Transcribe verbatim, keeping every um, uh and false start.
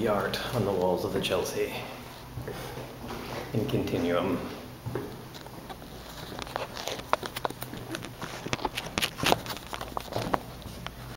art on the walls of the Chelsea in continuum.